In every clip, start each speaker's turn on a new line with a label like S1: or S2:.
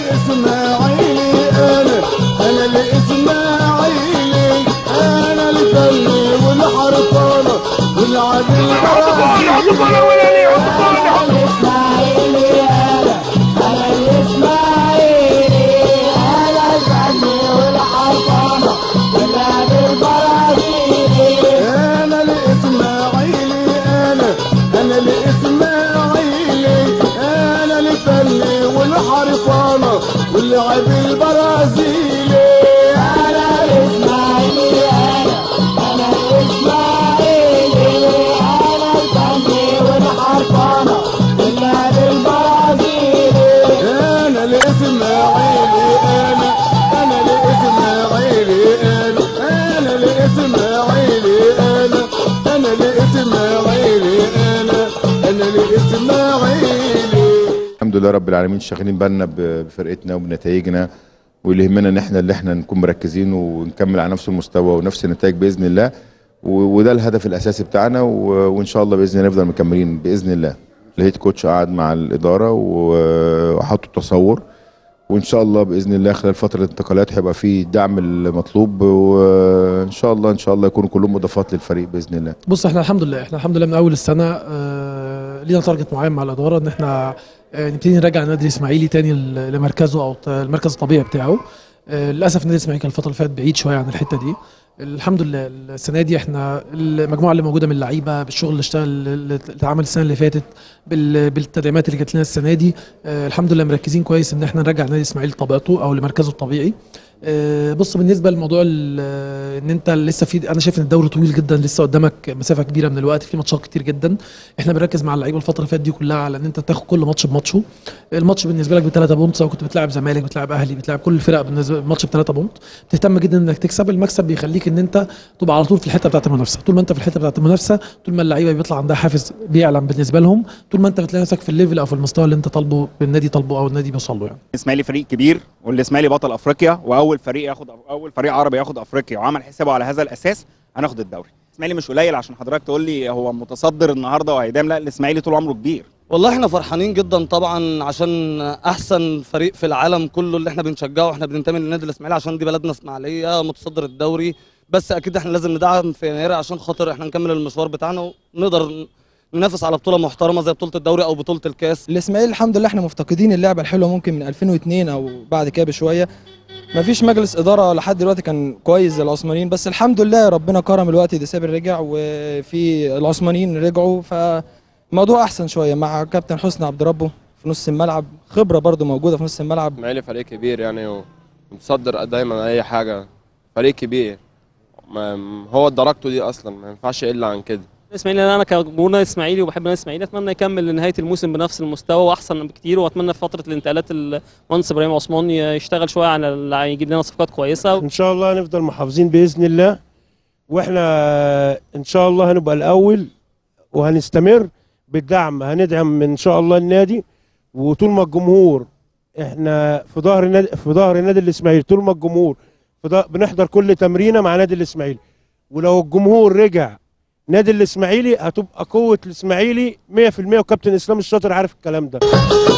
S1: الاسماعيلي انا الاسماعيلي انا الفني والحرفانه والعب البرازيلي الاسماعيلي انا الاسماعيلي انا الفني والحرفانه والعب البرازيلي انا الاسماعيلي انا الاسماعيلي انا الفني والحرفانه واللعب البرازيلي انا الاسماعيلي انا الاسماعيلي انا الفني والحرفانه واللعب البرازيلي انا الاسماعيلي انا الاسماعيلي انا الاسماعيلي انا الاسماعيلي انا الاسماعيلي.
S2: الحمد لله رب العالمين، شاغلين بالنا بفرقتنا وبنتائجنا، واللي يهمنا ان احنا نكون مركزين ونكمل على نفس المستوى ونفس النتائج باذن الله، وده الهدف الاساسي بتاعنا، وان شاء الله باذن الله نفضل مكملين باذن الله. الهيد كوتش قعد مع الاداره وحطوا تصور، وان شاء الله باذن الله خلال فتره الانتقالات هيبقى في الدعم المطلوب، وان شاء الله يكونوا كلهم مضافات للفريق باذن الله.
S3: بص احنا الحمد لله من اول السنه لينا تارجت معين مع الاداره ان احنا نبتدي نرجع النادي الاسماعيلي تاني لمركزه او المركز الطبيعي بتاعه. للاسف النادي الاسماعيلي كان الفتره اللي فاتت بعيد شويه عن الحته دي. الحمد لله السنه دي احنا المجموعه اللي موجوده من اللعيبه بالشغل اللي اتعمل السنه اللي فاتت بالتدعيمات اللي جات لنا السنه دي، الحمد لله مركزين كويس ان احنا نرجع النادي الاسماعيلي لطبيعته او لمركزه الطبيعي. بص بالنسبه لموضوع ان انت لسه انا شايف ان الدوري طويل جدا، لسه قدامك مسافه كبيره من الوقت، في ماتشات كتير جدا. احنا بنركز مع اللعيبه الفتره اللي فاتت دي كلها على ان انت تاخد كل ماتش بماتشه. الماتش بالنسبه لك ب3 بونت، سواء كنت بتلعب زمالك بتلعب اهلي بتلعب كل الفرق، بالنسبه الماتش ب3 بونت بتهتم جدا انك تكسب. المكسب بيخليك ان انت تبقى على طول في الحته بتاعه المنافسه. طول ما انت في الحته بتاعه المنافسه، طول ما اللعيبه بيطلع عندها حافز بيعلم بالنسبه لهم، طول ما انت بتلاقي نفسك في الليفل او في المستوى اللي انت طالبه بالنادي طالبه او النادي بيوصل له. يعني
S4: الاسماعيلي فريق كبير، والاسماعيلي بطل افريقيا، واول فريق عربي ياخد افريقيا، وعمل حسابه على هذا الاساس هناخد الدوري. الاسماعيلي مش قليل عشان حضرتك تقول لي هو متصدر النهارده وهيدام، لا الاسماعيلي طول عمره كبير.
S5: والله احنا فرحانين جدا طبعا عشان احسن فريق في العالم كله اللي احنا بنشجعه، احنا بننتمي للنادي الاسماعيلي عشان دي بلدنا اسماعيليه متصدر الدوري، بس اكيد احنا لازم ندعم في يناير عشان خاطر احنا نكمل المشوار بتاعنا ونقدر ننافس على بطوله محترمه زي بطوله الدوري او بطوله الكاس.
S6: الاسماعيلي الحمد لله احنا مفتقدين اللعبه الحلوه، ممكن من 2002 او بعد كده بشويه مفيش مجلس اداره لحد دلوقتي كان كويس زي العثمانيين، بس الحمد لله ربنا كرم الوقت دي سابر رجع وفي العثمانيين رجعوا، فالموضوع احسن شويه مع كابتن حسني عبد ربه في نص الملعب، خبره برده موجوده في نص الملعب.
S7: الاسماعيلي فريق كبير يعني ومتصدر دايما اي حاجه، فريق كبير هو درجته دي اصلا ما ينفعش الا عن كده.
S8: الاسماعيلي انا كجمهور اسماعيلي وبحب النادي الاسماعيلي اتمنى يكمل لنهايه الموسم بنفس المستوى واحسن بكتير، واتمنى في فتره الانتقالات المهندس ابراهيم عثمان يشتغل شويه على يجيب لنا صفقات كويسه.
S9: ان شاء الله نفضل محافظين باذن الله، واحنا ان شاء الله هنبقى الاول وهنستمر بالدعم، هندعم ان شاء الله النادي، وطول ما الجمهور احنا في ظهر النادي الاسماعيلي، طول ما الجمهور بنحضر كل تمرينه مع نادي الاسماعيلي، ولو الجمهور رجع نادي الاسماعيلي هتبقى قوه الاسماعيلي 100%، وكابتن اسلام الشاطر عارف الكلام ده.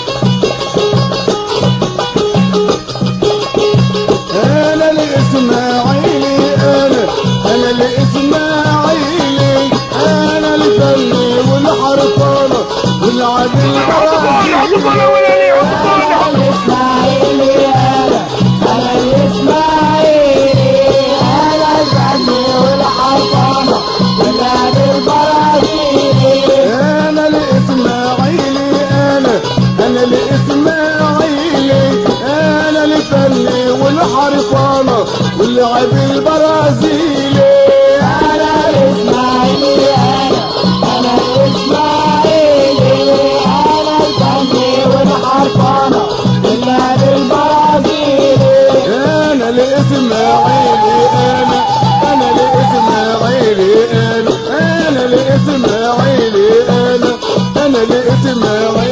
S1: انا الاسماعيلي انا الاسماعيلي انا الفني والحرفانه والعب البرازيلي الاسماعيلي انا الاسماعيلي انا الفني والحرفانه واللعب البرازيلي انا الاسماعيلي انا الاسماعيلي انا الفني والحرفانه واللعب البرازيلي انا الاسماعيلي انا الاسماعيلي انا الفني والحرفانه واللعب البرازيلي انا الاسماعيلي انا الاسماعيلي انا الاسماعيلي انا الاسماعيلي